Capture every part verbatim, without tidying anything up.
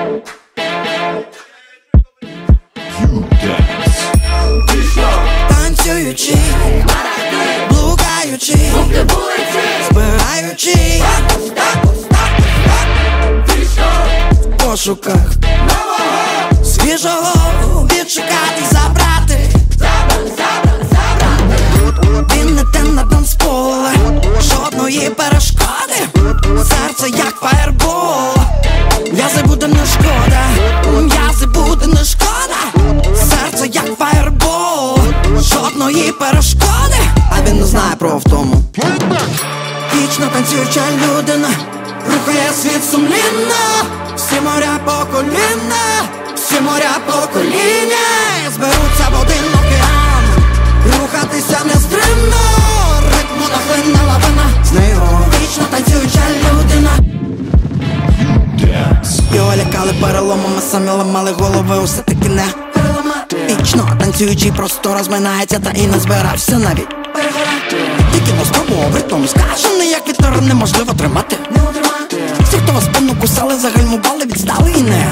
Танцюючи, блукаючи, збираючи в пошуках свіжого відшукати, забрати. Він не те на танцполе, жодної перешкоди. Серце як фаєрбол, м'язи буде не шкода, м'язи буде не шкода. Серце як фаєрбол, жодної перешкоди. А він не знає про втому. Вічно танцююча людина рухає світ сумлінно. Всі моря по коліна, всі моря по коліна зберуться в один океан, рухатися нестримно, ритму нахлинна лавина. З нею вічно танцююча людина. Його лякали переломами, самі ламали голови, усе таки не переламати. Вічно танцюючий просто розминається, та і не збирався навіть перегорати. Тільки не спробував ритмом скажений, як вітер неможливо тримати. Всі, хто вас спину кусали, загальмували, відстали і не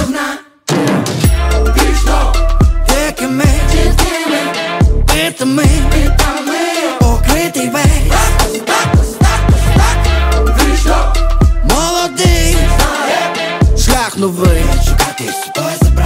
вічно якими битими, покритий весь молодий шлях новий. Шукати собою забрати.